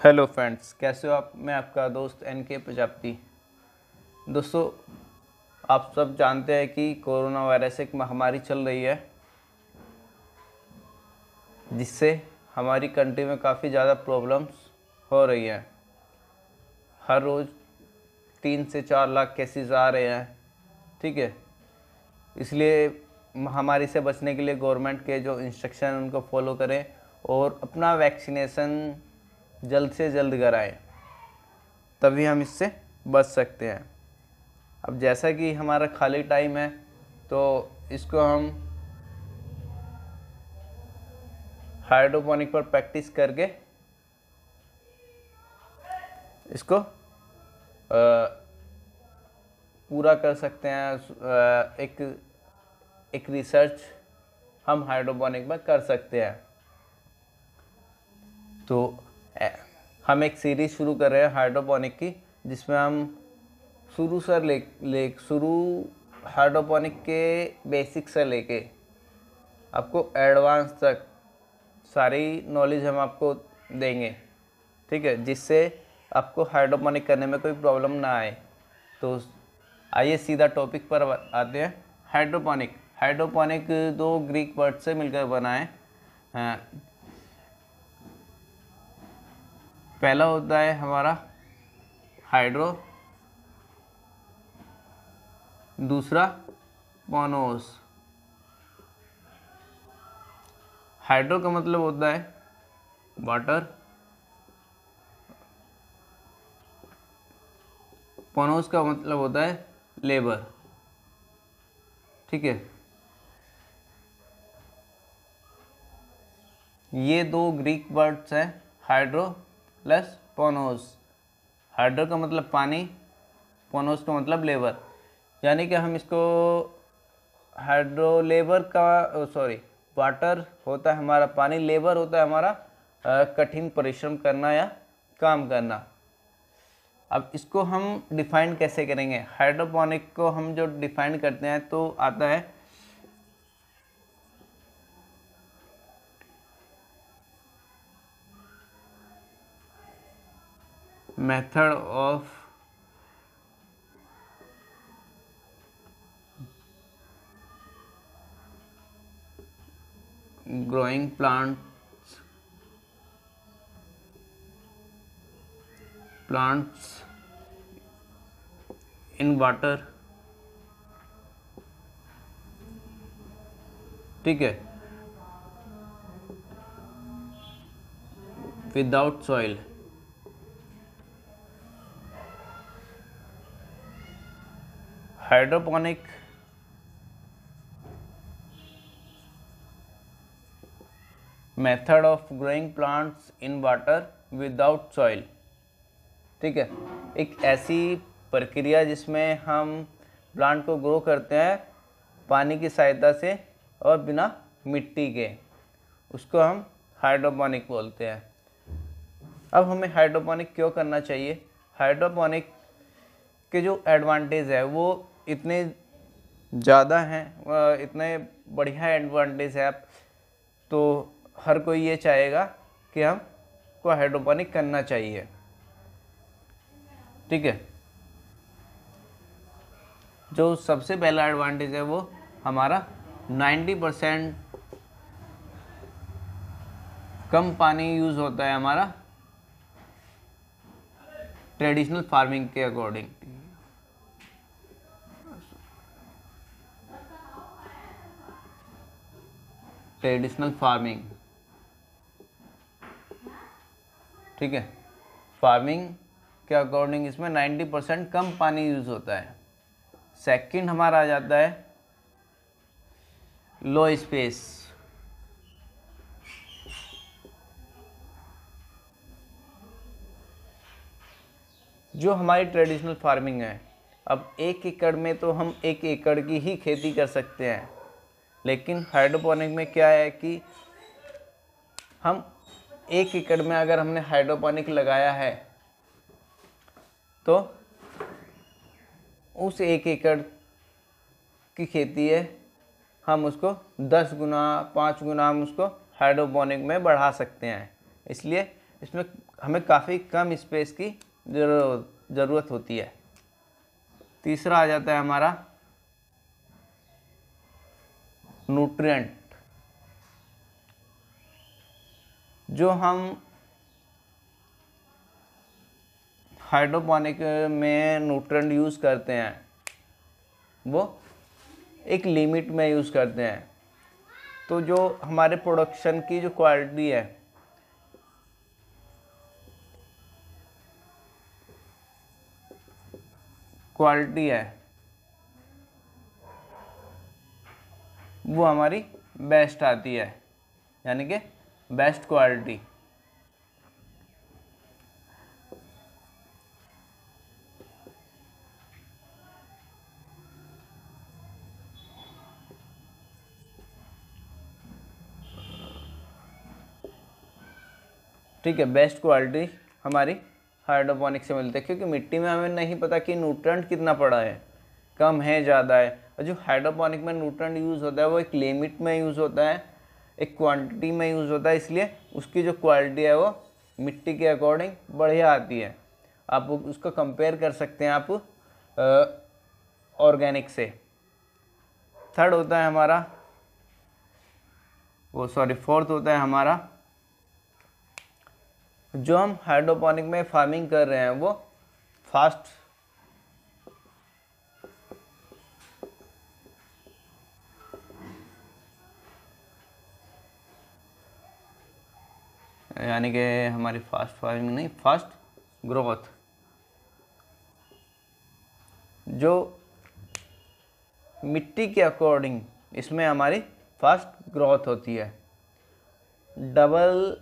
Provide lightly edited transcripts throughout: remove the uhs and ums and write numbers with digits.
Hello friends, कैसे हो आप। मैं आपका दोस्त NK प्रजापति। दोस्तों, आप सब जानते हैं कि कोरोना वायरस एक महामारी चल रही है, जिससे हमारी कंट्री में काफ़ी ज़्यादा प्रॉब्लम्स हो रही हैं। हर रोज़ 3 से 4 लाख केसेस आ रहे हैं। ठीक है, इसलिए महामारी से बचने के लिए गवर्नमेंट के जो इंस्ट्रक्शन हैं उनको फॉलो करें और अपना वैक्सीनेशन जल्द से जल्द कराएं, तभी हम इससे बच सकते हैं। अब जैसा कि हमारा खाली टाइम है, तो इसको हम हाइड्रोपोनिक पर प्रैक्टिस करके इसको पूरा कर सकते हैं। एक रिसर्च हम हाइड्रोपोनिक में कर सकते हैं। तो हम एक सीरीज़ शुरू कर रहे हैं हाइड्रोपोनिक की, जिसमें हम शुरू से शुरू हाइड्रोपोनिक के बेसिक से लेके आपको एडवांस तक सारी नॉलेज हम आपको देंगे। ठीक है, जिससे आपको हाइड्रोपोनिक करने में कोई प्रॉब्लम ना आए। तो आइए सीधा टॉपिक पर आते हैं। हाइड्रोपोनिक दो ग्रीक वर्ड से मिलकर बना है। पहला होता है हमारा हाइड्रो, दूसरा पोनोस। हाइड्रो का मतलब होता है वाटर, पोनोस का मतलब होता है लेबर। ठीक है, ये दो ग्रीक वर्ड्स हैं, हाइड्रो प्लस पोनोस। हाइड्रो का मतलब पानी, पोनोस का मतलब लेबर। यानी कि हम इसको हाइड्रो लेबर का वाटर होता है हमारा पानी, लेबर होता है हमारा कठिन परिश्रम करना या काम करना। अब इसको हम डिफाइन कैसे करेंगे। हाइड्रोपोनिक को हम जो डिफाइन करते हैं तो आता है method of growing plants in water. ठीक है, without soil. Hydroponic method of growing plants in water without soil. ठीक है, एक ऐसी प्रक्रिया जिसमें हम प्लांट को ग्रो करते हैं पानी की सहायता से और बिना मिट्टी के, उसको हम हाइड्रोपोनिक बोलते हैं। अब हमें हाइड्रोपोनिक क्यों करना चाहिए। हाइड्रोपोनिक के जो एडवांटेज है वो इतने ज़्यादा हैं, इतने बढ़िया एडवांटेज है। तो हर कोई ये चाहेगा कि हमको हाइड्रोपोनिक करना चाहिए। ठीक है, जो सबसे पहला एडवांटेज है वो हमारा 90% कम पानी यूज़ होता है हमारा ट्रेडिशनल फार्मिंग के अकॉर्डिंग। ट्रेडिशनल फार्मिंग, ठीक है, फार्मिंग के अकॉर्डिंग इसमें 90% कम पानी यूज़ होता है। सेकंड हमारा आ जाता है लो स्पेस। जो हमारी ट्रेडिशनल फार्मिंग है, अब 1 एकड़ में तो हम 1 एकड़ की ही खेती कर सकते हैं, लेकिन हाइड्रोपोनिक में क्या है कि हम 1 एकड़ में अगर हमने हाइड्रोपोनिक लगाया है तो उस 1 एकड़ की खेती है, हम उसको 10 गुना 5 गुना हम उसको हाइड्रोपोनिक में बढ़ा सकते हैं। इसलिए इसमें हमें काफ़ी कम स्पेस की ज़रूरत होती है। तीसरा आ जाता है हमारा न्यूट्रिएंट। जो हम हाइड्रोपोनिक में न्यूट्रिएंट यूज़ करते हैं वो एक लिमिट में यूज़ करते हैं। तो जो हमारे प्रोडक्शन की जो क्वालिटी है वो हमारी बेस्ट आती है, यानी कि बेस्ट क्वालिटी। ठीक है, बेस्ट क्वालिटी हमारी हाइड्रोपोनिक से मिलती है, क्योंकि मिट्टी में हमें नहीं पता कि न्यूट्रिएंट कितना पड़ा है, कम है, ज़्यादा है। और जो हाइड्रोपोनिक में न्यूट्रिएंट यूज़ होता है वो एक लिमिट में यूज़ होता है, एक क्वांटिटी में यूज़ होता है, इसलिए उसकी जो क्वालिटी है वो मिट्टी के अकॉर्डिंग बढ़िया आती है। आप उसको कंपेयर कर सकते हैं आप ऑर्गेनिक से। थर्ड होता है हमारा फोर्थ होता है हमारा, जो हम हाइड्रोपोनिक में फार्मिंग कर रहे हैं वो फास्ट यानी कि हमारी फास्ट फार्मिंग नहीं, फास्ट ग्रोथ। जो मिट्टी के अकॉर्डिंग इसमें हमारी फास्ट ग्रोथ होती है, डबल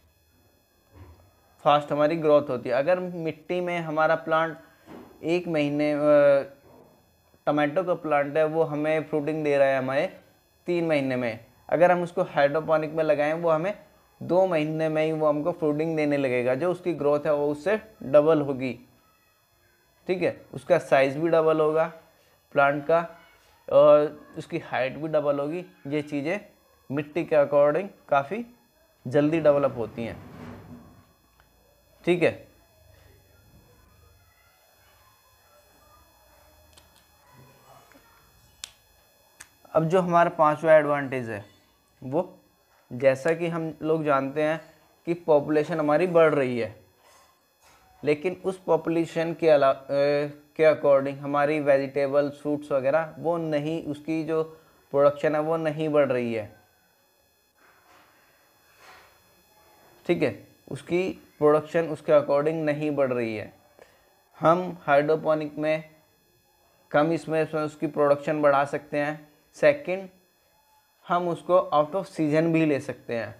फास्ट हमारी ग्रोथ होती है। अगर मिट्टी में हमारा प्लांट 1 महीने, टमाटो का प्लांट है वो हमें फ्रूटिंग दे रहा है हमें 3 महीने में, अगर हम उसको हाइड्रोपोनिक में लगाएं वो हमें 2 महीने में ही वो हमको फ्रूटिंग देने लगेगा। जो उसकी ग्रोथ है वो उससे डबल होगी। ठीक है, उसका साइज़ भी डबल होगा प्लांट का, और उसकी हाइट भी डबल होगी। ये चीज़ें मिट्टी के अकॉर्डिंग काफ़ी जल्दी डेवलप होती हैं। ठीक है, अब जो हमारा 5वां एडवांटेज है वो, जैसा कि हम लोग जानते हैं कि पॉपुलेशन हमारी बढ़ रही है, लेकिन उस पॉपुलेशन के अकॉर्डिंग हमारी वेजिटेबल्स, फ्रूट्स वगैरह वो नहीं, उसकी जो प्रोडक्शन है वो नहीं बढ़ रही है। ठीक है, उसकी प्रोडक्शन उसके अकॉर्डिंग नहीं बढ़ रही है। हम हाइड्रोपोनिक में कम इसमें उसकी प्रोडक्शन बढ़ा सकते हैं। सेकंड, हम उसको आउट ऑफ सीजन भी ले सकते हैं,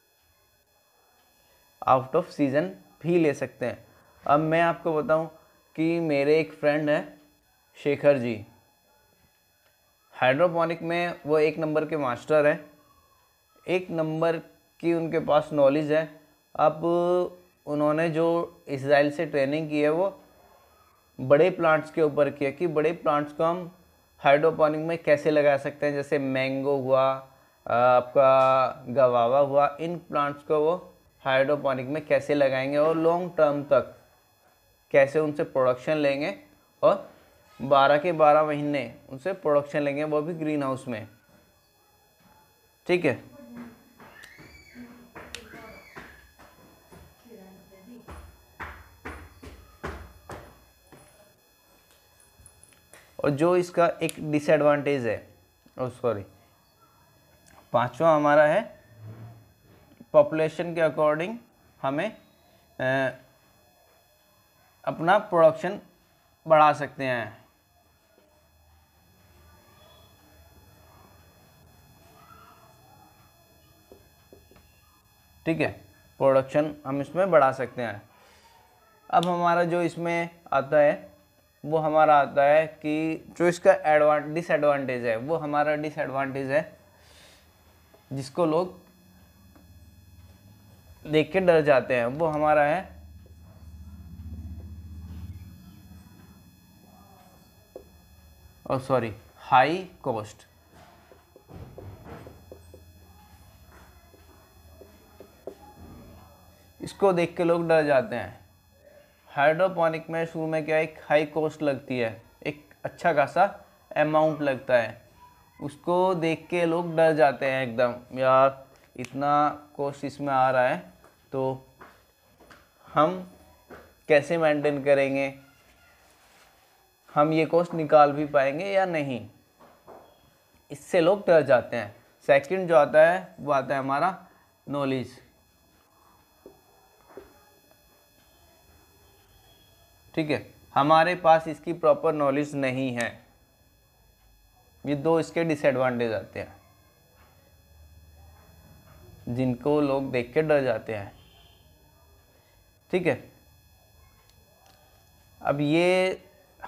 आउट ऑफ सीजन भी ले सकते हैं। अब मैं आपको बताऊं कि मेरे एक फ्रेंड है शेखर जी, हाइड्रोपोनिक में वो 1 नंबर के मास्टर है, 1 नंबर की उनके पास नॉलेज है। अब उन्होंने जो इजराइल से ट्रेनिंग की है वो बड़े प्लांट्स के ऊपर किया, कि बड़े प्लांट्स को हम हाइड्रोपोनिक में कैसे लगा सकते हैं। जैसे मैंगो हुआ, आपका गवावा हुआ, इन प्लांट्स को वो हाइड्रोपोनिक में कैसे लगाएंगे और लॉन्ग टर्म तक कैसे उनसे प्रोडक्शन लेंगे, और 12 के 12 महीने उनसे प्रोडक्शन लेंगे, वो भी ग्रीन हाउस में। ठीक है, और जो इसका एक डिसएडवांटेज है, पांचवा हमारा है, पॉपुलेशन के अकॉर्डिंग हमें अपना प्रोडक्शन बढ़ा सकते हैं। ठीक है, प्रोडक्शन हम इसमें बढ़ा सकते हैं। अब हमारा जो इसमें आता है वो हमारा आता है कि जो इसका डिसएडवांटेज है, वो हमारा डिसएडवांटेज है जिसको लोग देख के डर जाते हैं, वो हमारा है हाई कॉस्ट। इसको देख के लोग डर जाते हैं। हाइड्रोपोनिक में शुरू में क्या, एक हाई कॉस्ट लगती है, एक अच्छा खासा अमाउंट लगता है, उसको देख के लोग डर जाते हैं एकदम, यार इतना कॉस्ट इसमें आ रहा है तो हम कैसे मेंटेन करेंगे, हम ये कॉस्ट निकाल भी पाएंगे या नहीं, इससे लोग डर जाते हैं। सेकंड जो आता है वो आता है हमारा नॉलेज। ठीक है, हमारे पास इसकी प्रॉपर नॉलेज नहीं है, ये दो इसके डिसएडवांटेज आते हैं जिनको लोग देख के डर जाते हैं। ठीक है, अब ये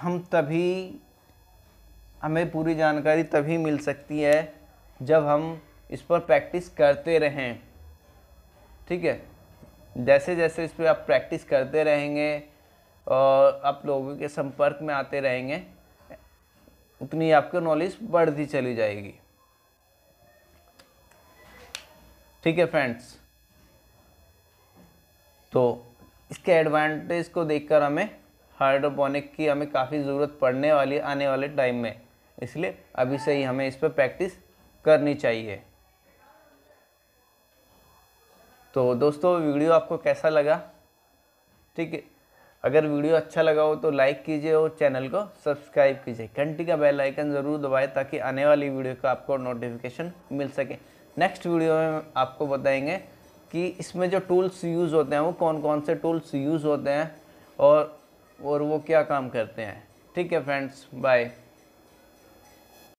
हमें पूरी जानकारी तभी मिल सकती है जब हम इस पर प्रैक्टिस करते रहें। ठीक है, जैसे जैसे इस पर आप प्रैक्टिस करते रहेंगे और आप लोगों के संपर्क में आते रहेंगे, उतनी आपकी नॉलेज बढ़ती चली जाएगी। ठीक है फ्रेंड्स, तो इसके एडवांटेज को देखकर हमें हाइड्रोपोनिक की हमें काफ़ी ज़रूरत पड़ने वाली आने वाले टाइम में, इसलिए अभी से ही हमें इस पर प्रैक्टिस करनी चाहिए। तो दोस्तों, वीडियो आपको कैसा लगा? ठीक है, अगर वीडियो अच्छा लगा हो तो लाइक कीजिए और चैनल को सब्सक्राइब कीजिए, घंटी का बेल आइकन ज़रूर दबाएं ताकि आने वाली वीडियो का आपको नोटिफिकेशन मिल सके। नेक्स्ट वीडियो में आपको बताएंगे कि इसमें जो टूल्स यूज़ होते हैं वो कौन कौन से टूल्स यूज़ होते हैं और वो क्या काम करते हैं। ठीक है फ्रेंड्स, बाय।